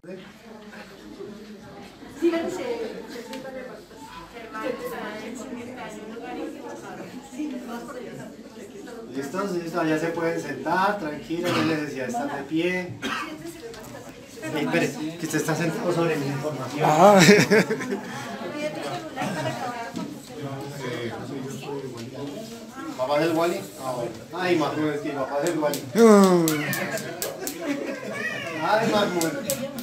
¿Listos? ¿Listos? Ya se pueden sentar, tranquilos, no hay necesidad de estar de pie. Espere, que usted está sentado sobre mi información. ¿Papá del Wally? Ah, bueno. Ay, Mahmoud, es que papá del Wally. Ay, Mahmoud.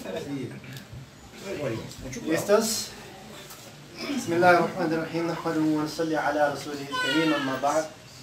¿Listos? بسم الله الرحمن الرحيم نحمده ونصلي على رسوله الكريم أما بعد.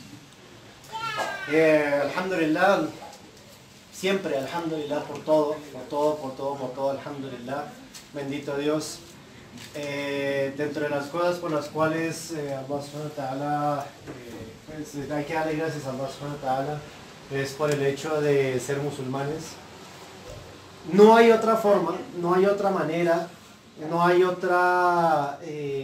Alhamdulillah, siempre alhamdulillah por todo, alhamdulillah, bendito Dios. Dentro de las cosas por las cuales Allah subhanahu wa ta'ala, pues hay que darle gracias a Allah subhanahu wa ta'ala, es por el hecho de ser musulmanes. No hay otra forma, no hay otra manera, no hay otra,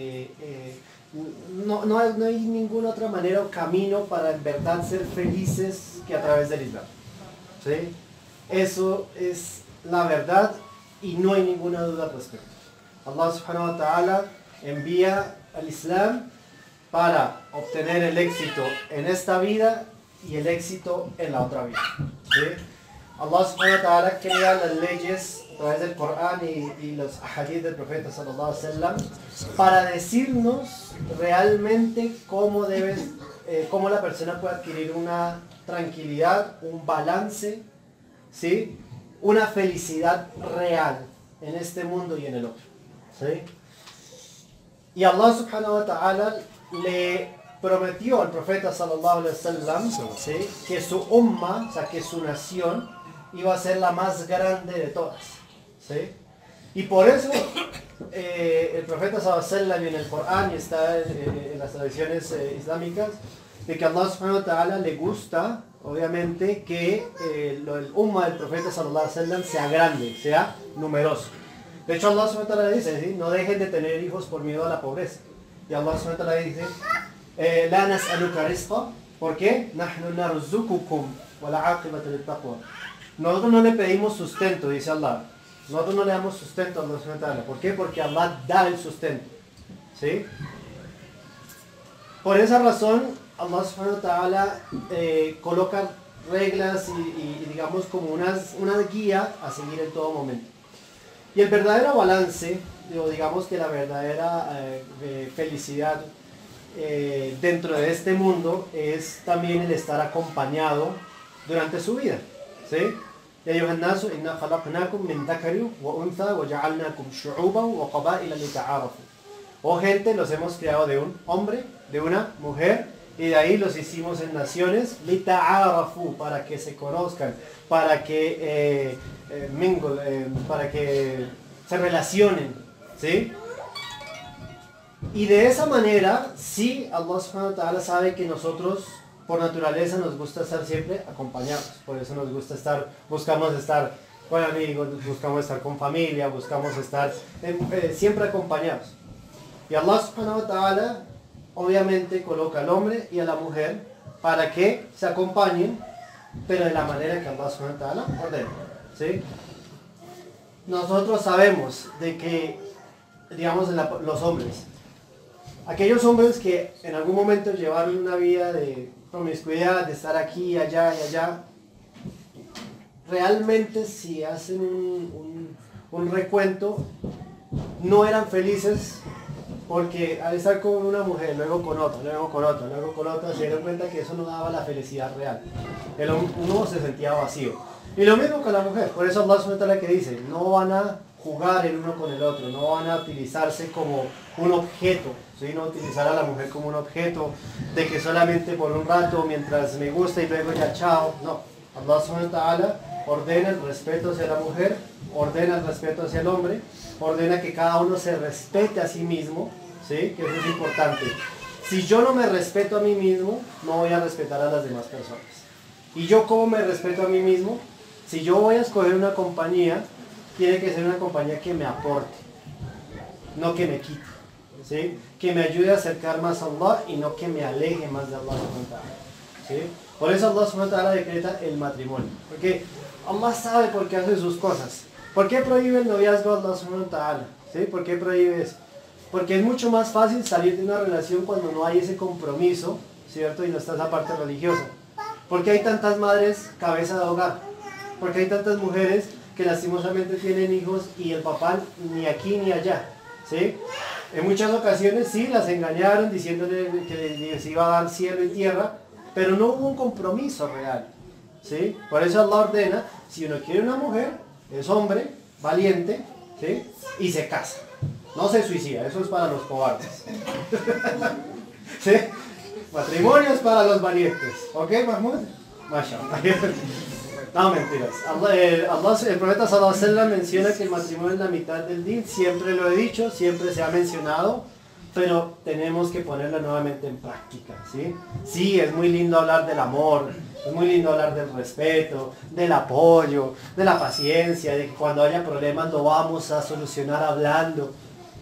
no hay ninguna otra manera o camino para en verdad ser felices que a través del Islam. ¿Sí? Eso es la verdad y no hay ninguna duda al respecto. Allah subhanahu wa ta'ala envía al Islam para obtener el éxito en esta vida y el éxito en la otra vida. ¿Sí? Allah subhanahu wa ta'ala crea las leyes a través del Corán y los hadith del profeta sallallahu alaihi wasallam para decirnos realmente cómo cómo la persona puede adquirir una tranquilidad, un balance, ¿sí? Una felicidad real en este mundo y en el otro, ¿sí? Y Allah subhanahu wa ta'ala le prometió al profeta sallallahu alaihi wasallam, ¿sí? Que su umma, o sea que su nación iba a ser la más grande de todas, ¿sí? Y por eso el profeta sallallahu alaihi wasallam en el Corán y está en las tradiciones islámicas de que Allah subhanahu wa ta'ala le gusta obviamente que el umma del profeta sallallahu alaihi wasallam sea grande, sea numeroso. De hecho Allah subhanahu wa ta'ala dice, ¿sí? No dejen de tener hijos por miedo a la pobreza. Y Allah subhanahu wa ta'ala dice la nas'aluka rizqa, ¿por qué? Nahnu narzuqukum wa la aqibatu lit-taqwa. Nosotros no le pedimos sustento, dice Allah. Nosotros no le damos sustento a Allah subhanahu wa ta'ala. ¿Por qué? Porque Allah da el sustento, ¿sí? Por esa razón Allah subhanahu wa ta'ala coloca reglas y digamos como una guía a seguir en todo momento. Y el verdadero balance, digamos que la verdadera felicidad dentro de este mundo es también el estar acompañado durante su vida, ¿sí? Ya ayuha an-nasu inna khalaqnakum min dhakarin wa untha wa ja'alnakum shu'uban wa qaba'ila lita'arafu. Oh gente, los hemos creado de un hombre, de una mujer, y de ahí los hicimos en naciones, lita'arafu, para que se conozcan, para que para que se relacionen, ¿sí? Y de esa manera, sí, Allah subhanahu wa ta'ala sabe que nosotros por naturaleza nos gusta estar siempre acompañados, por eso nos gusta buscamos estar con amigos, buscamos estar con familia, buscamos estar siempre acompañados. Y Allah subhanahu wa ta'ala obviamente coloca al hombre y a la mujer para que se acompañen, pero de la manera que Allah subhanahu wa ta'ala ordena, ¿sí? Nosotros sabemos de que, digamos, los hombres, aquellos hombres que en algún momento llevaron una vida de promiscuidad, de estar aquí, allá y allá, realmente si hacen un recuento, no eran felices porque al estar con una mujer, luego con otra, se dieron cuenta que eso no daba la felicidad real. Uno se sentía vacío. Y lo mismo con la mujer, por eso Allah subhanahu wa ta'ala que dice, no van a jugar el uno con el otro, no van a utilizarse como un objeto, ¿sí? No utilizar a la mujer como un objeto, de que solamente por un rato, mientras me gusta y luego ya chao, no. Allah subhanahu wa ta'ala ordena el respeto hacia la mujer, ordena el respeto hacia el hombre, ordena que cada uno se respete a sí mismo, ¿sí? Que eso es importante. Si yo no me respeto a mí mismo, no voy a respetar a las demás personas. ¿Y yo cómo me respeto a mí mismo? Si yo voy a escoger una compañía, tiene que ser una compañía que me aporte, no que me quite, ¿sí? Que me ayude a acercar más a Allah y no que me aleje más de Allah subhanahu wa ta'ala, ¿sí? Por eso Allah subhanahu wa ta'ala decreta el matrimonio, porque Allah sabe por qué hace sus cosas. ¿Por qué prohíbe el noviazgo Allah subhanahu wa ta'ala? ¿Sí? ¿Por qué prohíbe eso? Porque es mucho más fácil salir de una relación cuando no hay ese compromiso, ¿cierto? Y no está esa parte religiosa. ¿Por qué hay tantas madres cabeza de hogar? Porque hay tantas mujeres que lastimosamente tienen hijos y el papá ni aquí ni allá, ¿sí? En muchas ocasiones sí, las engañaron diciéndole que les iba a dar cielo y tierra, pero no hubo un compromiso real, ¿sí? Por eso Allah ordena, si uno quiere una mujer, es hombre, valiente, ¿sí? Y se casa. No se suicida, eso es para los cobardes. ¿Sí? Matrimonio es para los valientes. ¿Ok, Mahmoud? Mashallah. No, mentiras. El profeta sallallahu alaihi wasallam menciona que el matrimonio es la mitad del din. Siempre lo he dicho, siempre se ha mencionado, pero tenemos que ponerlo nuevamente en práctica, ¿sí? Sí, es muy lindo hablar del amor, es muy lindo hablar del respeto, del apoyo, de la paciencia, de que cuando haya problemas lo vamos a solucionar hablando.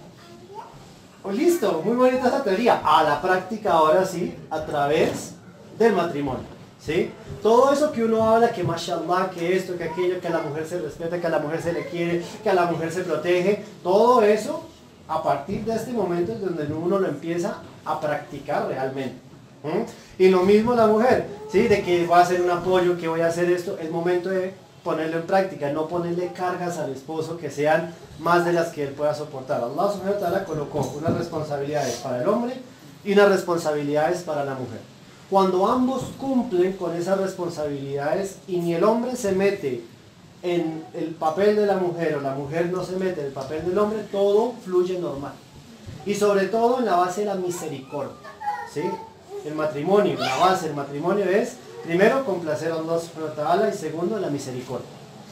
Pues listo, muy bonita esa teoría. A la práctica ahora sí, a través del matrimonio, ¿sí? Todo eso que uno habla, que mashallah, que esto, que aquello, que a la mujer se respeta, que a la mujer se le quiere, que a la mujer se protege, todo eso, a partir de este momento es donde uno lo empieza a practicar realmente. Y lo mismo la mujer, ¿sí? De que voy a hacer un apoyo, que voy a hacer esto, es momento de ponerlo en práctica, no ponerle cargas al esposo que sean más de las que él pueda soportar. Allah subhanahu wa ta'ala colocó unas responsabilidades para el hombre y unas responsabilidades para la mujer. Cuando ambos cumplen con esas responsabilidades y ni el hombre se mete en el papel de la mujer o la mujer no se mete en el papel del hombre, todo fluye normal. Y sobre todo en la base de la misericordia, ¿sí? El matrimonio, la base del matrimonio es, primero, complacer a Allah subhanahu wa ta'ala y segundo, la misericordia.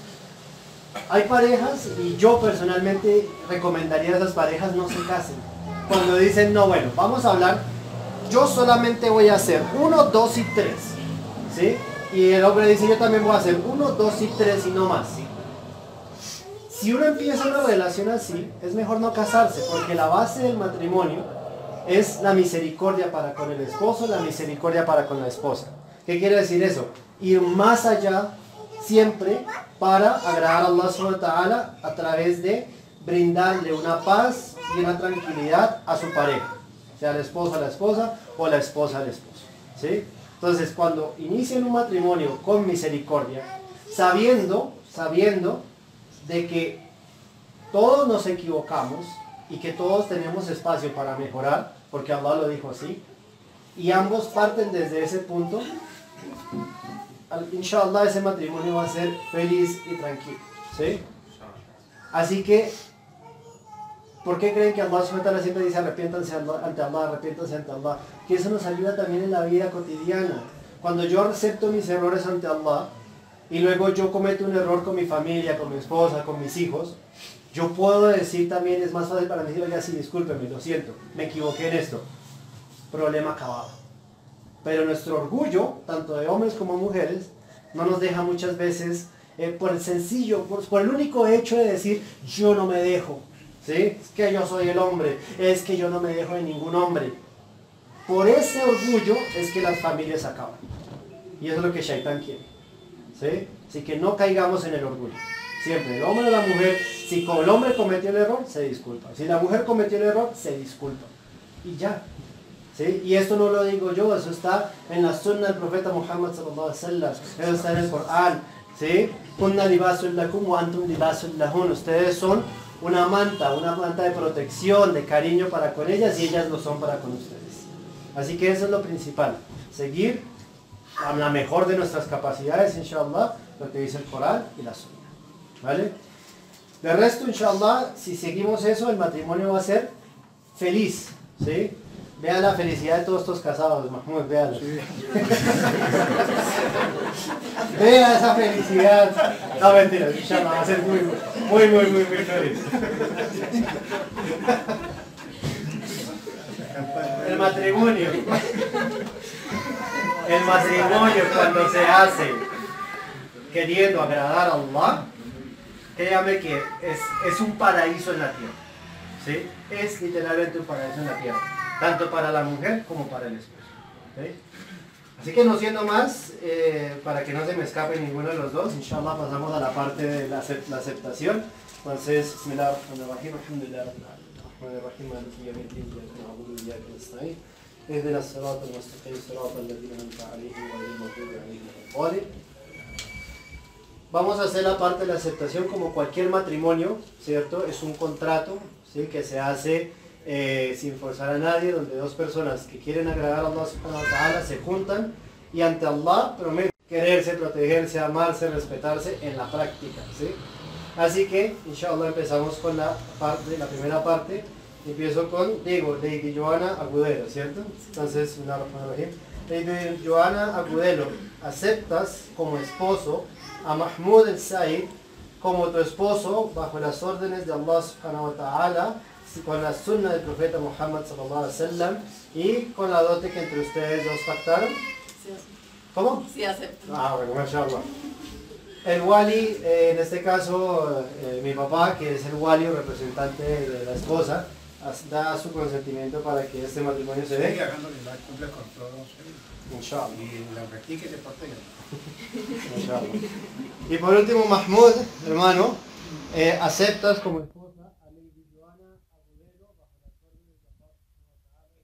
Hay parejas, y yo personalmente recomendaría a esas parejas no se casen. Cuando dicen, no, bueno, vamos a hablar, yo solamente voy a hacer 1, 2 y 3, ¿sí? Y el hombre dice, yo también voy a hacer 1, 2 y 3 y no más. Si uno empieza una relación así, es mejor no casarse, porque la base del matrimonio es la misericordia para con el esposo, la misericordia para con la esposa. ¿Qué quiere decir eso? Ir más allá siempre para agradar a Allah subhanahu wa ta'ala a través de brindarle una paz y una tranquilidad a su pareja, sea el esposo a la esposa o la esposa al esposo, ¿sí? Entonces, cuando inician un matrimonio con misericordia, sabiendo de que todos nos equivocamos y que todos tenemos espacio para mejorar, porque Allah lo dijo así, y ambos parten desde ese punto, inshallah ese matrimonio va a ser feliz y tranquilo, ¿sí? Así que, ¿por qué creen que Allah subhanahu wa ta'ala siempre dice arrepiéntanse ante Allah, arrepiéntanse ante Allah? Que eso nos ayuda también en la vida cotidiana. Cuando yo acepto mis errores ante Allah y luego yo cometo un error con mi familia, con mi esposa, con mis hijos, yo puedo decir también, es más fácil para mí decir, oiga, sí, discúlpeme, lo siento, me equivoqué en esto. Problema acabado. Pero nuestro orgullo, tanto de hombres como mujeres, no nos deja muchas veces, por el sencillo, por el único hecho de decir, yo no me dejo, ¿sí? Es que yo soy el hombre, es que yo no me dejo de ningún hombre. Por ese orgullo es que las familias acaban. Y eso es lo que Shaitán quiere, ¿sí? Así que no caigamos en el orgullo. Siempre, el hombre o la mujer, si el hombre cometió el error, se disculpa. Si la mujer cometió el error, se disculpa. Y ya. ¿Sí? Y esto no lo digo yo, eso está en la sunna del profeta Muhammad sallallahu alaihi wasallam, eso está en el Corán, ¿sí? Kunna libasul lakum wa antum libasul lahun. Ustedes son una manta de protección, de cariño para con ellas y ellas lo son para con ustedes. Así que eso es lo principal, seguir a la mejor de nuestras capacidades, inshallah, lo que dice el Corán y la sunna, ¿vale? De resto, inshallah, si seguimos eso, el matrimonio va a ser feliz, ¿sí? Vean la felicidad de todos estos casados, Mahmoud, véanlo. Sí. Vean esa felicidad. No, mentira, inshallah, va a ser muy feliz. El matrimonio cuando se hace queriendo agradar a Allah, créame que es un paraíso en la tierra, ¿sí? Es literalmente un paraíso en la tierra, tanto para la mujer como para el esposo, ¿sí? Así que no siendo más, para que no se me escape ninguno de los dos, inshallah pasamos a la parte de la aceptación. Entonces, bismillahirrahmanirrahim, alhamdulillah, rahmanirrahim, maliki yawmiddin, iyyaka na'budu wa iyyaka nasta'in, ihdinas siratal mustaqim, siratal ladzina an'amta 'alayhim ghayril maghdubi 'alayhim waladdallin. Vamos a hacer la parte de la aceptación como cualquier matrimonio, ¿cierto? Es un contrato, ¿sí? Que se hace sin forzar a nadie, donde dos personas que quieren agradar a Allah subhanahu wa ta'ala se juntan y ante Allah prometen quererse, protegerse, amarse, respetarse en la práctica, ¿sí? Así que, inshallah, empezamos con la primera parte. Empiezo con Lady Joana Agudelo, ¿cierto? Entonces, Lady Joana Agudelo, ¿aceptas como esposo a Mahmoud El Said como tu esposo bajo las órdenes de Allah subhanahu wa ta'ala, con la sunna del profeta Muhammad sallallahu alaihi wasallam y con la dote que entre ustedes dos pactaron? Sí. ¿Cómo? Sí, acepto. Bueno, mashallah. El wali, en este caso mi papá, que es el wali o representante de la esposa, da su consentimiento para que este matrimonio se dé. Sí, hagándole la cumple con todos. Inshallah. Y la practique y se porte bien. Inshallah. Y por último, Mahmoud, hermano, ¿aceptas como esposa a Lady Joana Agudelo bajo las órdenes de Allah subhanahu wa ta'ala?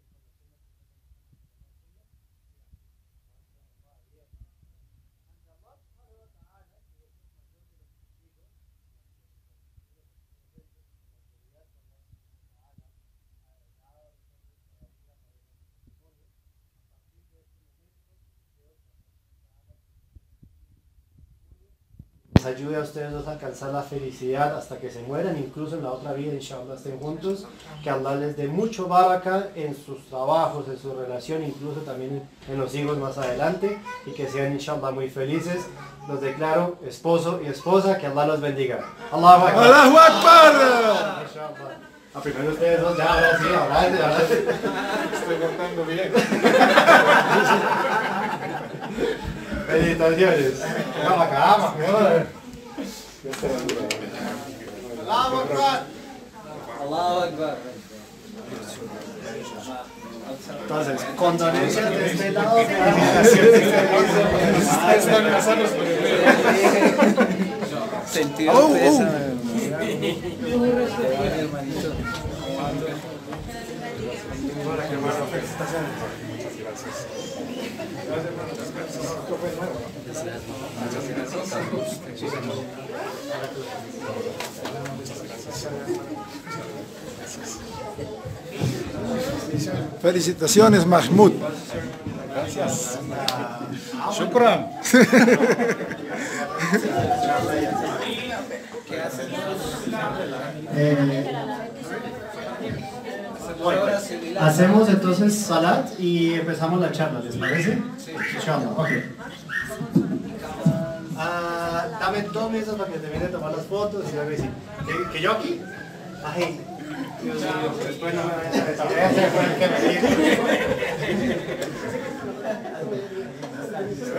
Les ayude a ustedes dos a alcanzar la felicidad hasta que se mueran, incluso en la otra vida, inshallah, estén juntos. Que Allah les dé mucho baraka en sus trabajos, en su relación, incluso también en los hijos más adelante, y que sean, inshallah, muy felices. Los declaro esposo y esposa, que Allah los bendiga. Allahu Akbar. ¡Allahu Akbar! Inshallah. Primero ustedes dos, ya, ahora sí, ahora sí. Estoy contando bien. Felicitaciones. Vamos acá, Mahmoud. Allahu Akbar. Allahu Akbar. Entonces, condolencias de este lado. Están casados por el Sentido hermanito. Felicitaciones, Mahmoud. Gracias. Shukran. Hacemos entonces salat y empezamos la charla, ¿les parece? Sí. Inshallah, ok. Dame 2 minutos para que termine de tomar las fotos y luego decir, ¿que yo aquí? Ay, Dios mío, después no me vayan a desaparecer, después que me digan.